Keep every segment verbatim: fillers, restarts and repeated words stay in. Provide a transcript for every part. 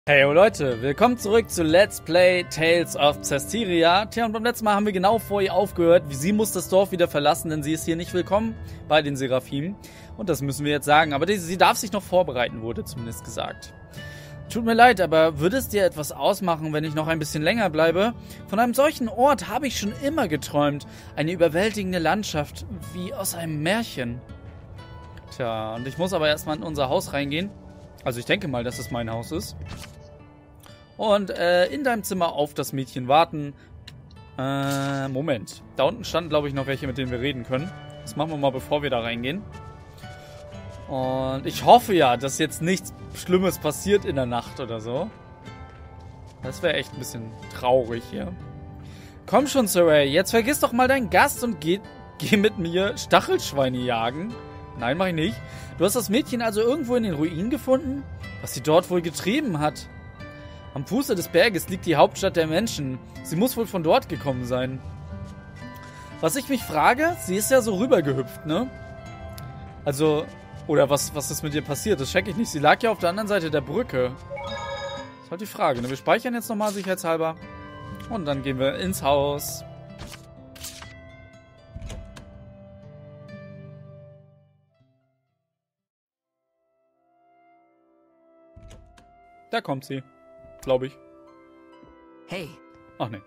Hey oh Leute, willkommen zurück zu Let's Play Tales of Cestiria. Tja, und beim letzten Mal haben wir genau vor ihr aufgehört. Sie muss das Dorf wieder verlassen, denn sie ist hier nicht willkommen bei den Seraphim. Und das müssen wir jetzt sagen. Aber die, sie darf sich noch vorbereiten, wurde zumindest gesagt. Tut mir leid, aber würde es dir etwas ausmachen, wenn ich noch ein bisschen länger bleibe? Von einem solchen Ort habe ich schon immer geträumt. Eine überwältigende Landschaft, wie aus einem Märchen. Tja, und ich muss aber erstmal in unser Haus reingehen. Also ich denke mal, dass es mein Haus ist. Und äh, in deinem Zimmer auf das Mädchen warten. Äh, Moment. Da unten standen, glaube ich, noch welche, mit denen wir reden können. Das machen wir mal, bevor wir da reingehen. Und ich hoffe ja, dass jetzt nichts Schlimmes passiert in der Nacht oder so. Das wäre echt ein bisschen traurig hier. Komm schon, Saray, jetzt vergiss doch mal deinen Gast und geh, geh mit mir Stachelschweine jagen. Nein, mach ich nicht. Du hast das Mädchen also irgendwo in den Ruinen gefunden? Was sie dort wohl getrieben hat? Am Fuße des Berges liegt die Hauptstadt der Menschen. Sie muss wohl von dort gekommen sein. Was ich mich frage, sie ist ja so rübergehüpft, ne? Also, oder was, was ist mit ihr passiert? Das check ich nicht. Sie lag ja auf der anderen Seite der Brücke. Das ist halt die Frage, ne? Wir speichern jetzt nochmal sicherheitshalber. Und dann gehen wir ins Haus. Da kommt sie. Glaube ich. Hey. Ach nee.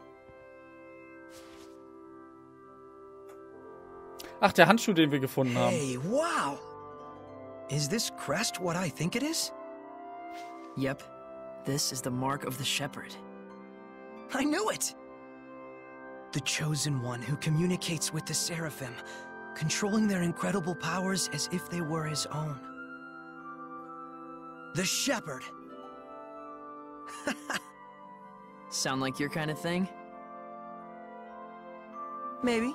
Ach, der Handschuh, den wir gefunden haben. Hey, wow! Is this crest what I think it is? Yep. This is the mark of the shepherd. I knew it! The chosen one who communicates with the Seraphim, controlling their incredible powers as if they were his own. The shepherd! Sound like your kind of thing? Maybe.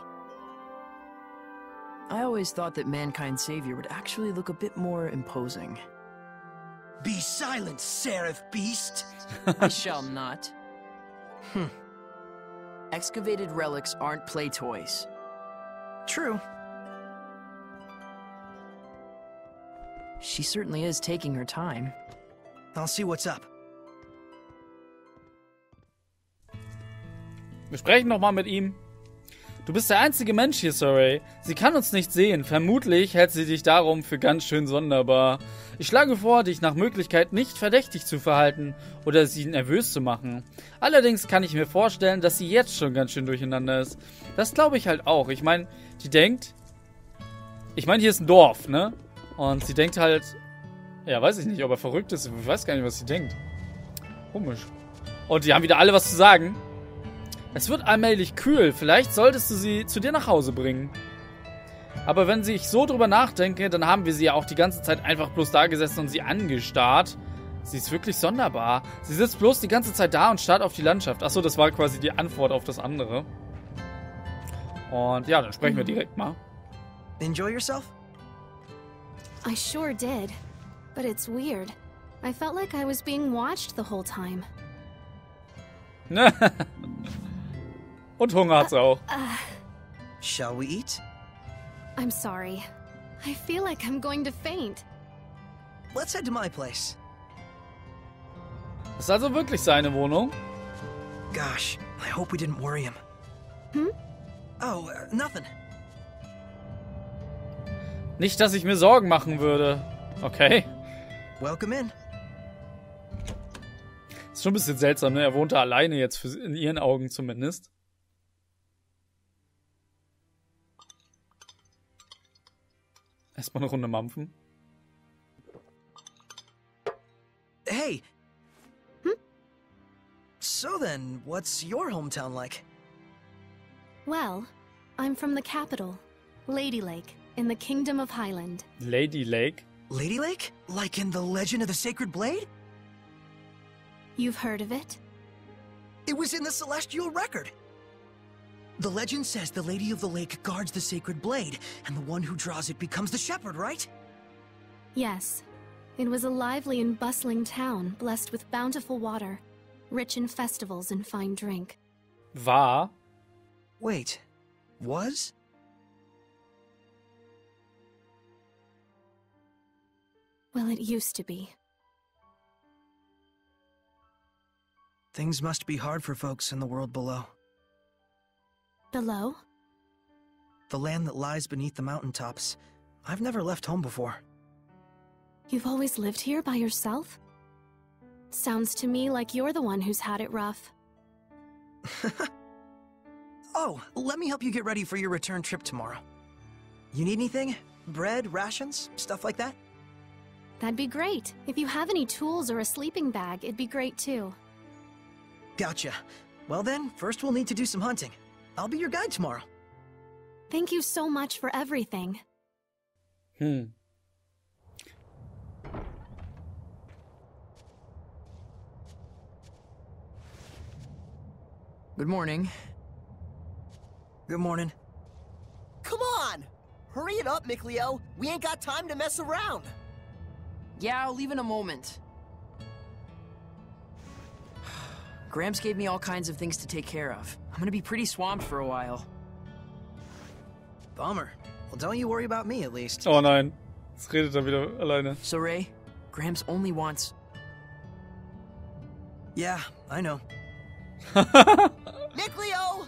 I always thought that Mankind's savior would actually look a bit more imposing. Be silent, Seraph beast! I shall not. Hmm. Excavated relics aren't play toys. True. She certainly is taking her time. I'll see what's up. Wir sprechen nochmal mit ihm. Du bist der einzige Mensch hier, Saray. Sie kann uns nicht sehen. Vermutlich hält sie dich darum für ganz schön sonderbar. Ich schlage vor, dich nach Möglichkeit nicht verdächtig zu verhalten oder sie nervös zu machen. Allerdings kann ich mir vorstellen, dass sie jetzt schon ganz schön durcheinander ist. Das glaube ich halt auch. Ich meine, die denkt... Ich meine, hier ist ein Dorf, ne? Und sie denkt halt... Ja, weiß ich nicht, ob er verrückt ist. Ich weiß gar nicht, was sie denkt. Komisch. Und die haben wieder alle was zu sagen. Es wird allmählich kühl. Vielleicht solltest du sie zu dir nach Hause bringen. Aber wenn ich so drüber nachdenke, dann haben wir sie ja auch die ganze Zeit einfach bloß da gesessen und sie angestarrt. Sie ist wirklich sonderbar. Sie sitzt bloß die ganze Zeit da und starrt auf die Landschaft. Achso, das war quasi die Antwort auf das andere. Und ja, dann sprechen wir direkt mal. Enjoy yourself? I sure did. But it's weird. I felt like I was being watched the whole time. Und Hunger hat sie auch. Uh, Shall we eat? I'm sorry. I feel like I'm going to faint. Let's head to my place. Das ist also wirklich seine Wohnung. Gosh, I hope we didn't worry him. Hm? Oh, uh, nothing. Nicht, dass ich mir Sorgen machen würde. Okay. Welcome in. Ist schon ein bisschen seltsam, ne? Er wohnt da alleine jetzt, für, in ihren Augen zumindest. Erstmal eine Runde mampfen. Hey. Hm? So then, what's your hometown like? Well, I'm from the capital, Lady Lake, in the Kingdom of Highland. Lady Lake? Lady Lake? Like in the Legend of the Sacred Blade? You've heard of it? It was in the Celestial Record. The legend says the Lady of the Lake guards the sacred blade, and the one who draws it becomes the shepherd, right? Yes. It was a lively and bustling town, blessed with bountiful water, rich in festivals and fine drink. War? Wait, was? Well, it used to be. Things must be hard for folks in the world below. Below? The land that lies beneath the mountaintops. I've never left home before. You've always lived here by yourself? Sounds to me like you're the one who's had it rough. Oh, let me help you get ready for your return trip tomorrow. You need anything? Bread, rations, stuff like that? That'd be great. If you have any tools or a sleeping bag, it'd be great too. Gotcha. Well then, first we'll need to do some hunting. I'll be your guide tomorrow. Thank you so much for everything. Hm. Good morning. Good morning. Come on! Hurry it up, Mikleo. We ain't got time to mess around. Yeah, I'll leave in a moment. Gramps gave me all kinds of things to take care of. I'm gonna be pretty swamped for a while. Bummer. Well, don't you worry about me, at least. Oh nein. Jetzt redet er wieder alleine. So, Ray, Gramps only wants... Yeah, I know. Mikleo!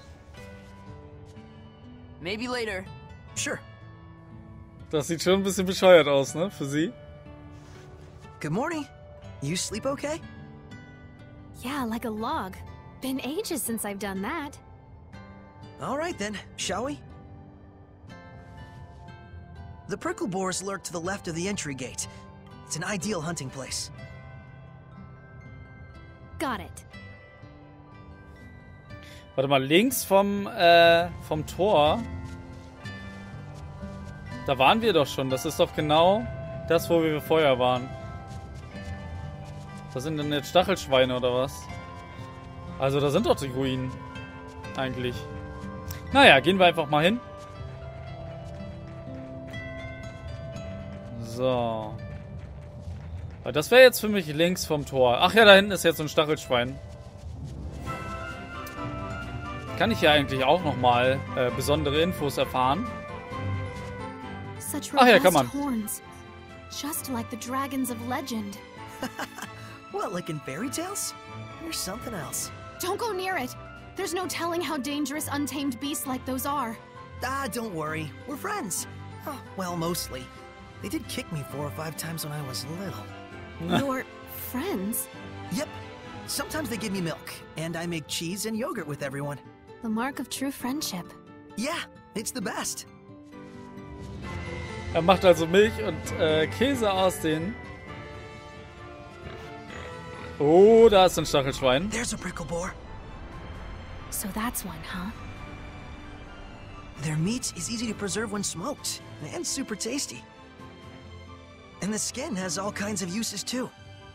Maybe later. Sure. Das sieht schon ein bisschen bescheuert aus, ne? Für sie. Good morning. You sleep okay? Yeah, like a log. Been ages since I've done that. All right then, shall we? The prickle boars lurk to the left of the entry gate. It's an ideal hunting place. Got it. Warte mal, links vom, äh, vom Tor. Da waren wir doch schon. Das ist doch genau das, wo wir vorher waren. Das sind denn jetzt Stachelschweine oder was? Also da sind doch die Ruinen. Eigentlich. Naja, gehen wir einfach mal hin. So. Weil das wäre jetzt für mich links vom Tor. Ach ja, da hinten ist jetzt so ein Stachelschwein. Kann ich ja eigentlich auch nochmal äh, besondere Infos erfahren. Such Ach ja, kann man. robust horns. Just like the dragons of legend. What, like in fairy tales? Or something else? Don't go near it. There's no telling how dangerous untamed beasts like those are. Ah, don't worry. We're friends. Oh, well, mostly. They did kick me four or five times when I was little. Your friends? Yep. Sometimes they give me milk, and I make cheese and yogurt with everyone. The mark of true friendship. Yeah, it's the best. Er macht also Milch und äh, Käse aus den... Oh, da ist ein Stachelschwein. There's a prickle boar. So that's one, huh? Their meat is easy to preserve when smoked, and super tasty. And the skin has all kinds of uses too.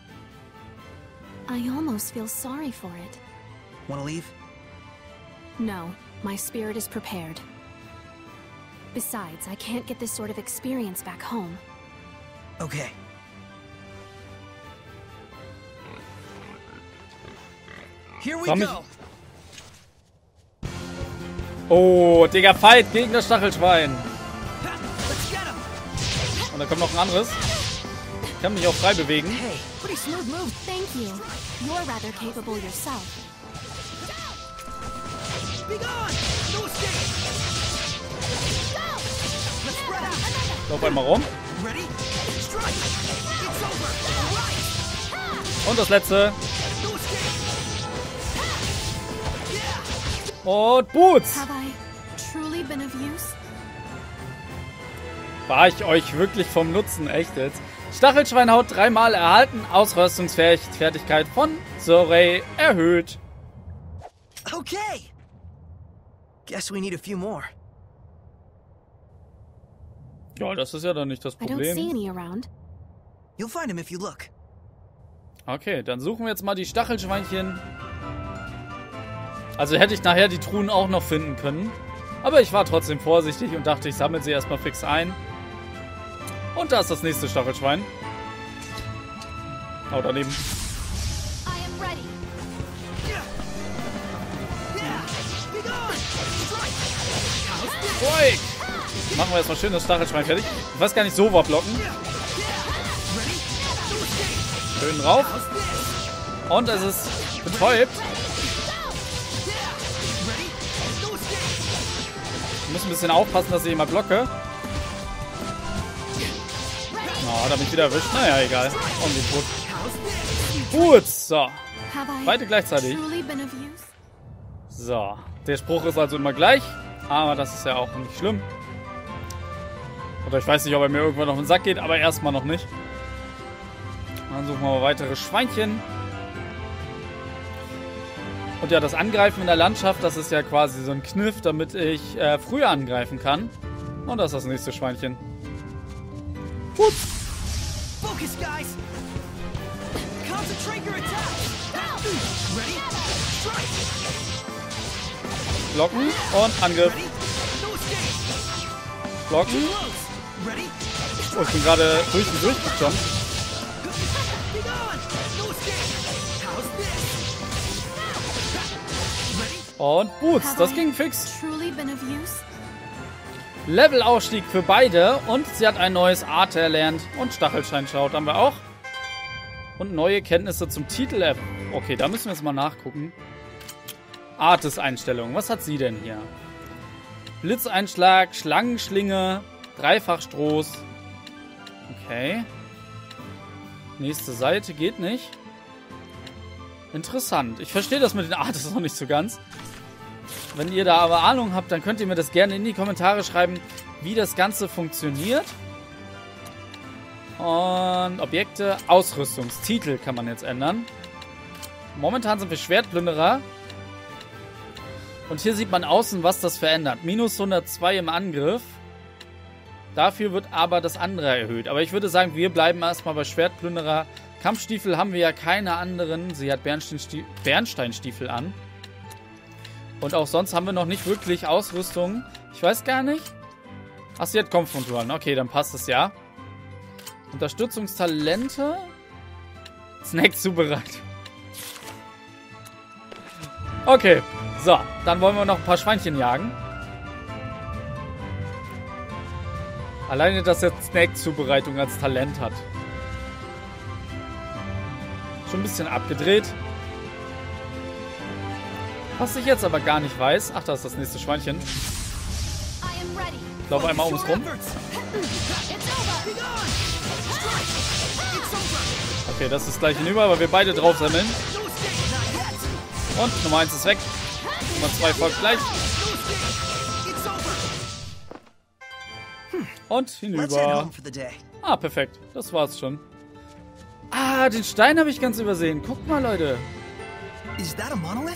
I almost feel sorry for it. Wanna leave? No, my spirit is prepared. Besides, I can't get this sort of experience back home. Okay. Here we Komm ich- go. Oh, Digga, Fight gegen das Stachelschwein. Let's get him. Und da kommt noch ein anderes. Ich kann mich auch frei bewegen. Hey, pretty smooth move. Thank you. You're rather capable yourself. Be gone. No escape. Let's spread out. Lauf einmal rum. Ready? Strike. It's over. Right. Und das letzte. No escape. Und Boots. Have I truly been of use? War ich euch wirklich vom Nutzen, echt jetzt? Stachelschweinhaut dreimal erhalten. Ausrüstungsfertigkeit von Sorey erhöht. Okay. Guess we need a few more. Ja, das ist ja dann nicht das I don't see Problem. any around. You'll find him if you look. Okay, dann suchen wir jetzt mal die Stachelschweinchen. Also hätte ich nachher die Truhen auch noch finden können. Aber ich war trotzdem vorsichtig und dachte, ich sammle sie erstmal fix ein. Und da ist das nächste Stachelschwein. Oh, daneben. I am ready. Ui. Machen wir erstmal schön das Stachelschwein fertig. Ich weiß gar nicht, so war blocken. Schön drauf. Und es ist betäubt. Ich muss ein bisschen aufpassen, dass ich immer blocke. Oh, hat er mich wieder erwischt. Naja, egal. Und die tot. Gut, so. Beide gleichzeitig. So. Der Spruch ist also immer gleich. Aber das ist ja auch nicht schlimm. Oder ich weiß nicht, ob er mir irgendwann auf den Sack geht, aber erstmal noch nicht. Dann suchen wir mal weitere Schweinchen. Und ja, das Angreifen in der Landschaft, das ist ja quasi so ein Kniff, damit ich äh, früher angreifen kann. Und das ist das nächste Schweinchen. Gut. Focus, guys. Concentrate your attack. Ready? Strike. Blocken und Angriff. Blocken. Oh, ich bin gerade durch und durch gejumpt. Und Boots, das ging fix. Levelaufstieg für beide und sie hat ein neues Art erlernt und Stachelscheinschaut haben wir auch. Und neue Kenntnisse zum Titel-App. Okay, da müssen wir jetzt mal nachgucken. Artes-Einstellungen, was hat sie denn hier? Blitzeinschlag, Schlangenschlinge, Dreifachstoß. Okay. Nächste Seite geht nicht. Interessant. Ich verstehe das mit den Artes noch nicht so ganz. Wenn ihr da aber Ahnung habt, dann könnt ihr mir das gerne in die Kommentare schreiben, wie das Ganze funktioniert. Und Objekte, Ausrüstungstitel kann man jetzt ändern. Momentan sind wir Schwertplünderer. Und hier sieht man außen, was das verändert. Minus hundertzwei im Angriff. Dafür wird aber das andere erhöht. Aber ich würde sagen, wir bleiben erstmal bei Schwertplünderer. Kampfstiefel haben wir ja keine anderen. Sie hat Bernsteinstiefel, Bernsteinstiefel an. Und auch sonst haben wir noch nicht wirklich Ausrüstung. Ich weiß gar nicht. Ach, sie hat Kampfkontrollen. Okay, dann passt es ja. Unterstützungstalente. Snack zubereitet. Okay. So, dann wollen wir noch ein paar Schweinchen jagen. Alleine, dass er Snack-Zubereitung als Talent hat. Schon ein bisschen abgedreht. Was ich jetzt aber gar nicht weiß. Ach, da ist das nächste Schweinchen. Ich laufe einmal ums rum. Okay, das ist gleich hinüber, weil wir beide drauf sammeln. Und Nummer eins ist weg. Nummer zwei folgt gleich. Und hinüber. Ah, perfekt. Das war's schon. Ah, den Stein habe ich ganz übersehen. Guckt mal, Leute. Is that a monolith?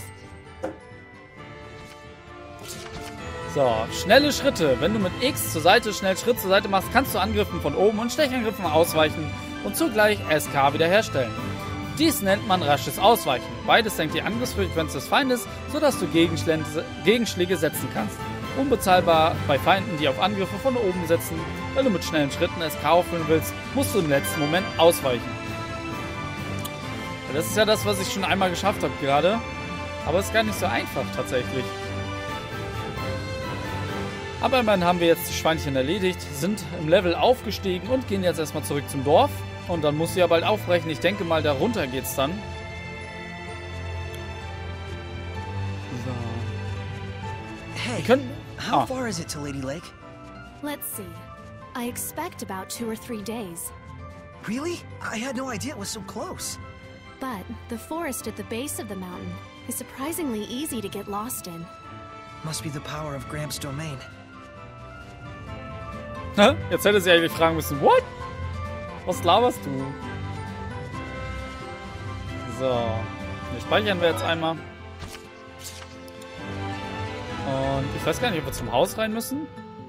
So, schnelle Schritte. Wenn du mit X zur Seite schnell Schritt zur Seite machst, kannst du Angriffen von oben und Stechangriffen ausweichen und zugleich S K wiederherstellen. Dies nennt man rasches Ausweichen. Beides senkt die Angriffsfrequenz des Feindes, sodass du Gegenschläge setzen kannst. Unbezahlbar bei Feinden, die auf Angriffe von oben setzen. Wenn du mit schnellen Schritten S K auffüllen willst, musst du im letzten Moment ausweichen. Das ist ja das, was ich schon einmal geschafft habe gerade. Aber es ist gar nicht so einfach tatsächlich. Aber immerhin haben wir jetzt die Schweinchen erledigt, sind im Level aufgestiegen und gehen jetzt erstmal zurück zum Dorf. Und dann muss sie ja bald aufbrechen. Ich denke mal, darunter geht's dann. So. Hey, können, how ah. far is it to Lady Lake? Let's see. I expect about two or three days. Really? I had no idea it was so close. But the forest at the base of the mountain is surprisingly easy to get lost in. Must be the power of Gramps' domain. Hä? Jetzt hätte sie eigentlich fragen müssen, what? Was laberst du? So. Hier speichern wir jetzt einmal. Und ich weiß gar nicht, ob wir zum Haus rein müssen.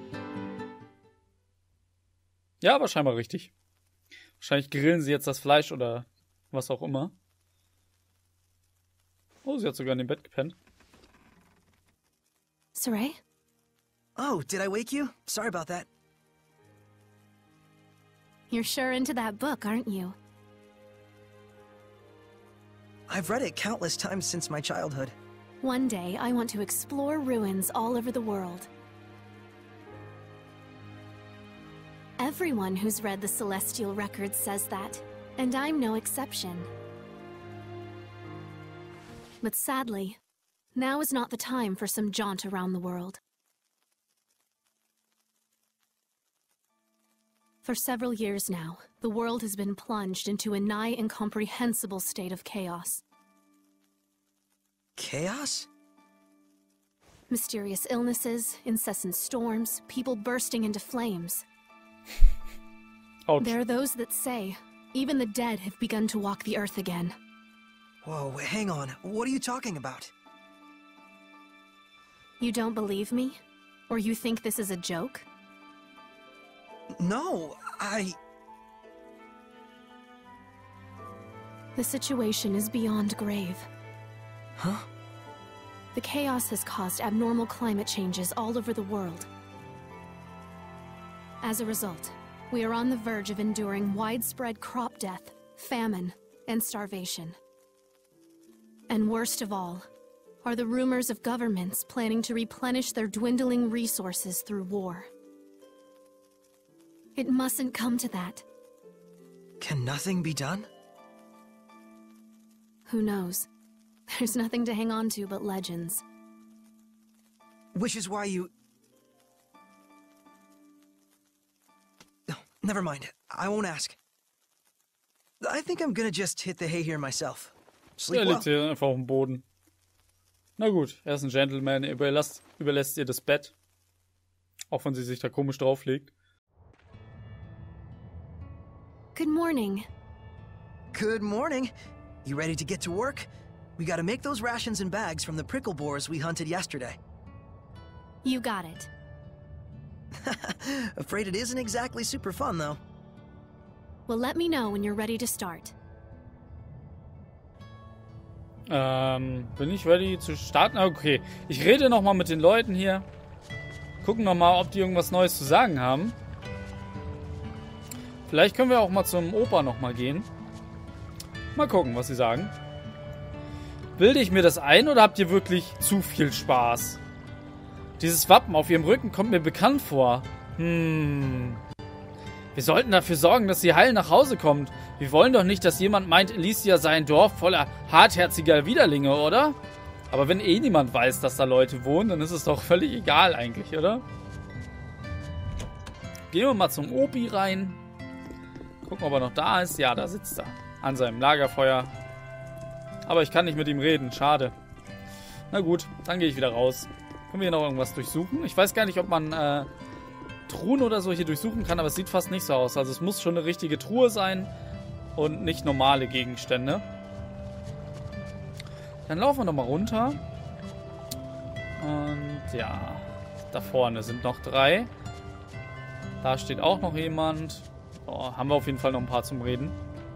Ja, aber scheinbar richtig. Wahrscheinlich grillen sie jetzt das Fleisch oder was auch immer. Oh, sie hat sogar in dem Bett gepennt. Saray? Oh, did I wake you? Sorry about that. You're sure into that book, aren't you? I've read it countless times since my childhood. One day, I want to explore ruins all over the world. Everyone who's read the Celestial Records says that, and I'm no exception. But sadly, now is not the time for some jaunt around the world. For several years now, the world has been plunged into a nigh incomprehensible state of chaos. Chaos? Mysterious illnesses, incessant storms, people bursting into flames. Ouch. There are those that say, even the dead have begun to walk the earth again. Whoa, hang on. What are you talking about? You don't believe me? Or you think this is a joke? No, I... The situation is beyond grave. Huh? The chaos has caused abnormal climate changes all over the world. As a result, we are on the verge of enduring widespread crop death, famine, and starvation. And worst of all, are the rumors of governments planning to replenish their dwindling resources through war. It mustn't come to that. Can nothing be done? Who knows? There's nothing to hang on to but legends. Which is why you... No, never mind. I won't ask. I think I'm gonna just hit the hay here myself. Sleep Er well. liegt hier einfach auf dem Boden. Na gut, er ist ein Gentleman. Er überlässt, überlässt ihr das Bett. Auch wenn sie sich da komisch drauflegt. Good morning. Good morning. You ready to get to work? We gotta make those rations and bags from the prickle boars we hunted yesterday. You got it. Afraid it isn't exactly super fun, though. Well, let me know when you're ready to start. Ähm, bin ich ready zu starten? Okay, ich rede nochmal mit den Leuten hier. Gucken nochmal, ob die irgendwas Neues zu sagen haben. Vielleicht können wir auch mal zum Opa nochmal gehen. Mal gucken, was sie sagen. Bilde ich mir das ein oder habt ihr wirklich zu viel Spaß? Dieses Wappen auf ihrem Rücken kommt mir bekannt vor. Hm. Wir sollten dafür sorgen, dass sie heil nach Hause kommt. Wir wollen doch nicht, dass jemand meint, Elysia sei ein Dorf voller hartherziger Widerlinge, oder? Aber wenn eh niemand weiß, dass da Leute wohnen, dann ist es doch völlig egal eigentlich, oder? Gehen wir mal zum Opi rein. Gucken, ob er noch da ist. Ja, da sitzt er. An seinem Lagerfeuer. Aber ich kann nicht mit ihm reden. Schade. Na gut, dann gehe ich wieder raus. Können wir hier noch irgendwas durchsuchen? Ich weiß gar nicht, ob man äh, Truhen oder so hier durchsuchen kann, aber es sieht fast nicht so aus. Also es muss schon eine richtige Truhe sein und nicht normale Gegenstände. Dann laufen wir nochmal runter. Und ja, da vorne sind noch drei. Da steht auch noch jemand. Oh, haben wir auf jeden Fall noch ein paar zum Reden.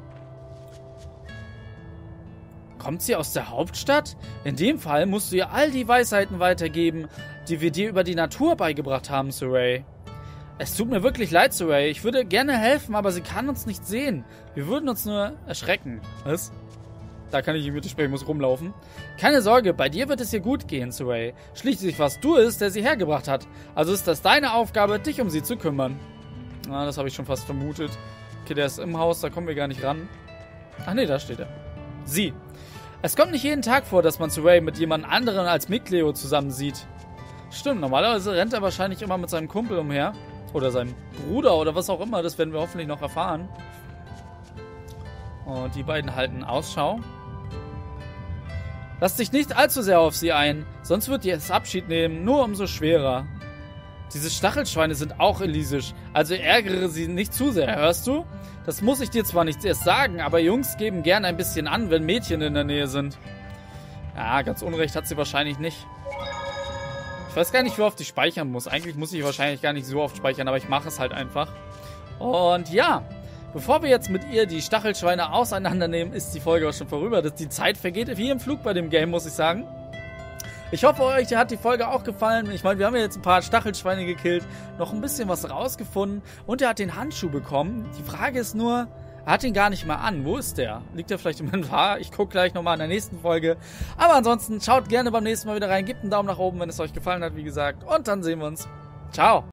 Kommt sie aus der Hauptstadt? In dem Fall musst du ihr all die Weisheiten weitergeben, die wir dir über die Natur beigebracht haben, Sorey. Es tut mir wirklich leid, Sorey. Ich würde gerne helfen, aber sie kann uns nicht sehen. Wir würden uns nur erschrecken. Was? Da kann ich ihm mitsprechen, ich muss rumlaufen. Keine Sorge, bei dir wird es ihr gut gehen, Sorey. Schließlich warst du es, der sie hergebracht hat. Also ist das deine Aufgabe, dich um sie zu kümmern. Ah, das habe ich schon fast vermutet. Okay, der ist im Haus, da kommen wir gar nicht ran. Ach nee, da steht er. Sie. Es kommt nicht jeden Tag vor, dass man Sorey mit jemand anderem als Mikleo zusammen sieht. Stimmt, normalerweise rennt er wahrscheinlich immer mit seinem Kumpel umher. Oder seinem Bruder oder was auch immer. Das werden wir hoffentlich noch erfahren. Und die beiden halten Ausschau. Lass dich nicht allzu sehr auf sie ein, sonst wird dir es Abschied nehmen, nur umso schwerer. Diese Stachelschweine sind auch elysisch, also ärgere sie nicht zu sehr, hörst du? Das muss ich dir zwar nicht erst sagen, aber Jungs geben gern ein bisschen an, wenn Mädchen in der Nähe sind. Ja, ganz unrecht hat sie wahrscheinlich nicht. Ich weiß gar nicht, wie oft ich speichern muss. Eigentlich muss ich wahrscheinlich gar nicht so oft speichern, aber ich mache es halt einfach. Und ja, bevor wir jetzt mit ihr die Stachelschweine auseinandernehmen, ist die Folge auch schon vorüber. Die Zeit vergeht wie im Flug bei dem Game, muss ich sagen. Ich hoffe, euch hat die Folge auch gefallen. Ich meine, wir haben ja jetzt ein paar Stachelschweine gekillt, noch ein bisschen was rausgefunden und er hat den Handschuh bekommen. Die Frage ist nur, er hat ihn gar nicht mal an. Wo ist der? Liegt er vielleicht im Inventar? Ich gucke gleich nochmal in der nächsten Folge. Aber ansonsten schaut gerne beim nächsten Mal wieder rein. Gebt einen Daumen nach oben, wenn es euch gefallen hat, wie gesagt. Und dann sehen wir uns. Ciao.